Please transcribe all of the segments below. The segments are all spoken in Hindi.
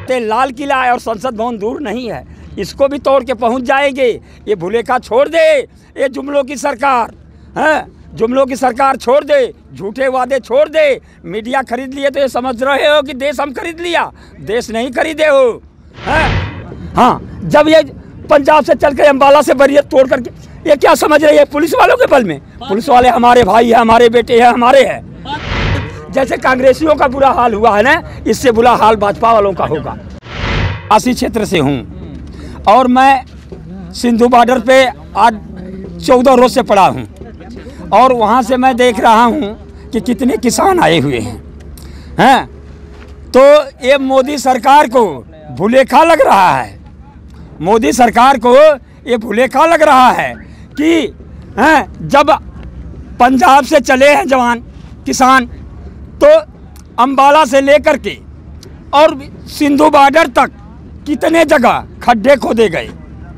ते लाल किला और संसद भवन दूर नहीं है, इसको भी तोड़ के पहुंच जाएंगे। ये भूलेखा छोड़ दे, ये जुमलों की सरकार है, जुमलों की सरकार छोड़ दे, झूठे वादे छोड़ दे। मीडिया खरीद लिए तो ये समझ रहे हो कि देश हम खरीद लिया, देश नहीं खरीदे हो हैं। हाँ, जब ये पंजाब से चल के अम्बाला से बैरियर तोड़ करके ये क्या समझ रहे हैं पुलिस वालों के बल में? पुलिस वाले हमारे भाई हैं, हमारे बेटे हैं, हमारे हैं। जैसे कांग्रेसियों का बुरा हाल हुआ है ना, इससे बुरा हाल भाजपा वालों का होगा। आसी क्षेत्र से हूँ और मैं सिंधु बॉर्डर पे आज 14 रोज से पड़ा हूँ और वहाँ से मैं देख रहा हूँ कि कितने किसान आए हुए हैं। तो ये मोदी सरकार को भूलेखा लग रहा है, मोदी सरकार को ये भूलेखा लग रहा है कि जब पंजाब से चले हैं जवान किसान तो अम्बाला से लेकर के और सिंधु बॉर्डर तक कितने जगह खड्डे खोदे गए,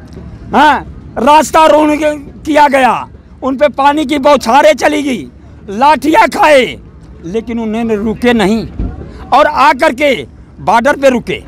रास्ता रोन किया गया, उन पे पानी की बौछारें चली गई, लाठियाँ खाए, लेकिन उन्होंने रुके नहीं और आकर के बॉर्डर पे रुके,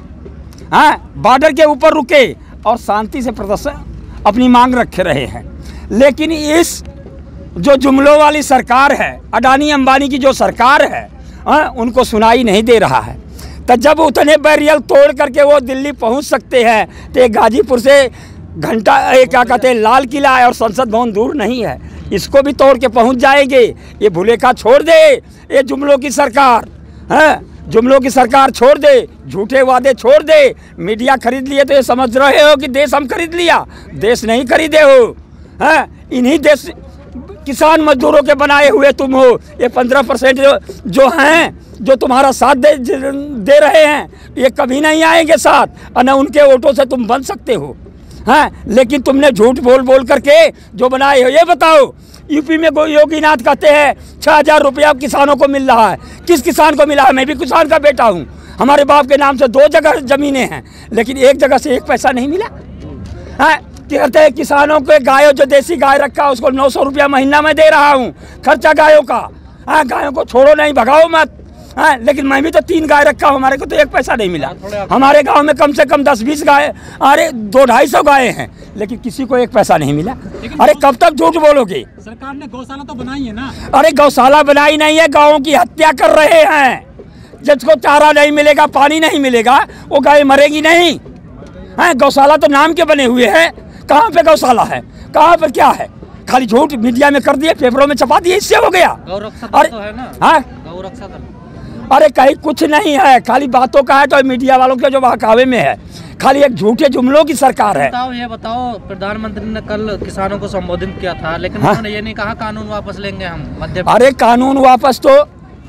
बॉर्डर के ऊपर रुके और शांति से प्रदर्शन अपनी मांग रखे रहे हैं। लेकिन इस जो जुमलों वाली सरकार है, अडानी अंबानी की जो सरकार है, उनको सुनाई नहीं दे रहा है। तो जब उतने बैरियर तोड़ करके वो दिल्ली पहुंच सकते हैं तो गाजीपुर से घंटा क्या कहते हैं लाल किला और संसद भवन दूर नहीं है, इसको भी तोड़ के पहुंच जाएंगे। ये भूलेखा छोड़ दे, ये जुमलों की सरकार है, जुमलों की सरकार छोड़ दे, झूठे वादे छोड़ दे। मीडिया खरीद लिए तो ये समझ रहे हो कि देश हम खरीद लिया, देश नहीं खरीदे हो हैं। इन्हीं देश किसान मजदूरों के बनाए हुए तुम हो। ये 15% जो हैं, जो तुम्हारा साथ दे रहे हैं, ये कभी नहीं आएंगे साथ, और न उनके वोटों से तुम बन सकते हो हैं। लेकिन तुमने झूठ बोल बोल करके जो बनाए हो। ये बताओ, यूपी में योगीनाथ कहते हैं 6000 रुपया किसानों को मिल रहा है। किस किसान को मिला है? मैं भी किसान का बेटा हूँ, हमारे बाप के नाम से 2 जगह ज़मीनें हैं, लेकिन एक जगह से 1 पैसा नहीं मिला है। कहते हैं किसानों के गायों, जो देसी गाय रखा उसको 900 रुपया महीना में दे रहा हूँ खर्चा गायों का। गायों को छोड़ो नहीं, भगाओ मत। लेकिन मैं भी तो 3 गाय रखा हूँ, हमारे को तो 1 पैसा नहीं मिला। हमारे गांव में कम से कम 10-20 गाय, अरे 200-250 गाय हैं, लेकिन किसी को 1 पैसा नहीं मिला। अरे कब तक झूठ बोलोगे? सरकार ने गौशाला तो बनाई है ना। अरे गौशाला बनाई नहीं है, गाँव की हत्या कर रहे हैं। जिसको चारा नहीं मिलेगा, पानी नहीं मिलेगा, वो गाय मरेगी नहीं। गौशाला तो नाम के बने हुए हैं। कहाँ पे गौशाला है, कहाँ पर क्या है? खाली झूठ मीडिया में कर दिए, पेपरों में छपा दिए, इससे हो गया। अरे तो है ना, गौरक्षा दल। अरे कहीं कुछ नहीं है, खाली बातों का है। तो मीडिया वालों के जो बहकावे में है, खाली एक झूठे जुमलों की सरकार है। ये बताओ, प्रधानमंत्री ने कल किसानों को संबोधित किया था, लेकिन उन्होंने ये नहीं कहा कानून वापस लेंगे हम मध्य। अरे कानून वापस तो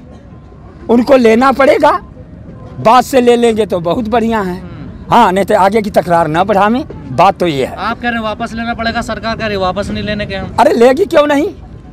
उनको लेना पड़ेगा, बात से ले लेंगे तो बहुत बढ़िया है। हाँ, नहीं तो आगे की तकरार न बढ़ावे। बात तो ये है। आप कह रहे हैं वापस लेना पड़ेगा, सरकार कह रही है वापस नहीं लेने के हम। अरे लेगी क्यों नहीं?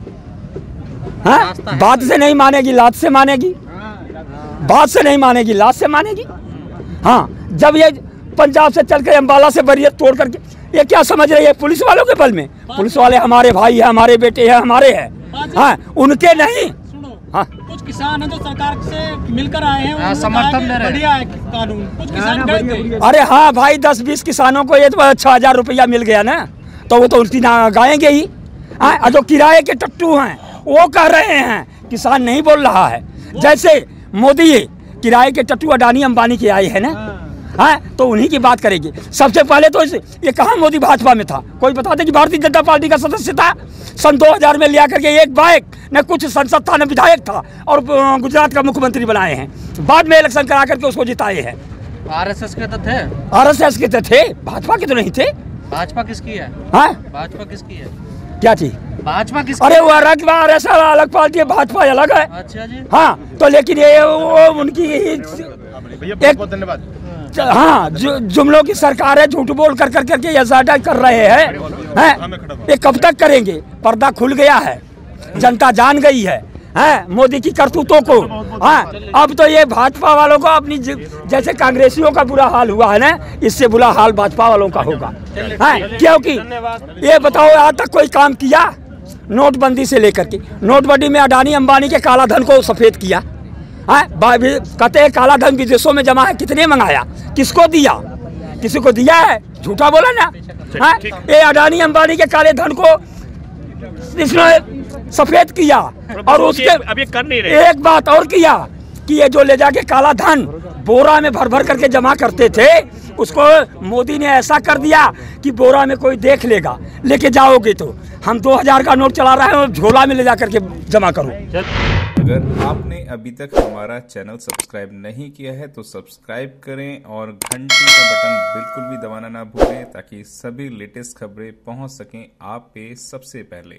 हाँ, बात से नहीं मानेगी, लात से मानेगी। बात से नहीं मानेगी, लात से मानेगी। हाँ, जब ये पंजाब से चल के अम्बाला से बैरियर तोड़ करके ये क्या समझ रही है पुलिस वालों के बल में? पुलिस वाले हमारे भाई हैं, हमारे बेटे हैं, हमारे हैं। हाँ, उनके नहीं। हाँ, कुछ किसान हैं जो सरकार से मिलकर आए हैं, समर्थन ले रहे हैं, बढ़िया है कानून। कुछ किसान गए थे। अरे हाँ भाई, 10-20 किसानों को ये तो 6000 रुपया मिल गया ना, तो वो तो उनकी ना गाएंगे ही। हाँ, जो किराए के टट्टू हैं वो कह रहे हैं, किसान नहीं बोल रहा है। जैसे मोदी किराए के टट्टू अडानी अंबानी के आए हैं ना, हाँ, तो उन्हीं की बात करेगी। सबसे पहले तो ये कहाँ मोदी भाजपा में था? कोई बता दे कि भारतीय जनता पार्टी का सदस्य था। सन 2000 में लिया करके एक बाइक न कुछ संसद था, न विधायक था, और गुजरात का मुख्यमंत्री बनाए हैं। बाद में इलेक्शन करा करके उसको जिताए हैं। आरएसएस के तो थे, आरएसएस के तो थे, भाजपा के तो नहीं थे। भाजपा किसकी है? हाँ, भाजपा किसकी है? क्या चीज? भाजपा किसकी? अरे वो आरएसएस अलग पार्टी है, भाजपा अलग है। अच्छा जी। हाँ, तो लेकिन ये वो उनकी एक, हाँ, जुमलों की सरकार है। झूठ बोल कर करके ये कर रहे हैं। ये कब तक करेंगे? पर्दा खुल गया है, जनता जान गई है मोदी की करतूतों को। हाँ, अब तो ये भाजपा वालों को अपनी जैसे कांग्रेसियों का बुरा हाल हुआ है ना, इससे बुरा हाल भाजपा वालों का होगा। क्योंकि ये बताओ, आज तक कोई काम किया? नोटबंदी से लेकर के, नोटबंदी में अडानी अंबानी के काला धन को सफेद किया। कहते हैं काला धन विदेशों में जमा है, कितने मंगाया, किसको दिया, किसी को दिया है, झूठा बोला ना। ये अडानी अंबानी के काले धन को इसने सफेद किया और उसके अभी कर नहीं रहे। एक बात और किया कि ये जो ले जाके काला धन बोरा में भर भर करके जमा करते थे, उसको मोदी ने ऐसा कर दिया कि बोरा में कोई देख लेगा, लेके जाओगे तो हम 2000 का नोट चला रहे हैं और झोला में ले जा करके जमा करो। अगर आपने अभी तक हमारा चैनल सब्सक्राइब नहीं किया है तो सब्सक्राइब करें और घंटी का बटन बिल्कुल भी दबाना ना भूलें, ताकि सभी लेटेस्ट खबरें पहुंच सकें आप पे सबसे पहले।